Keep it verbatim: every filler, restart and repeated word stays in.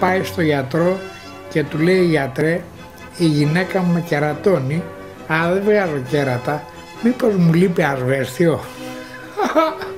πάει στο γιατρό και του λέει: γιατρέ, η γυναίκα μου με κερατώνει, αλλά δεν βγάζω κέρατα, μήπως μου λείπει ασβέστιο?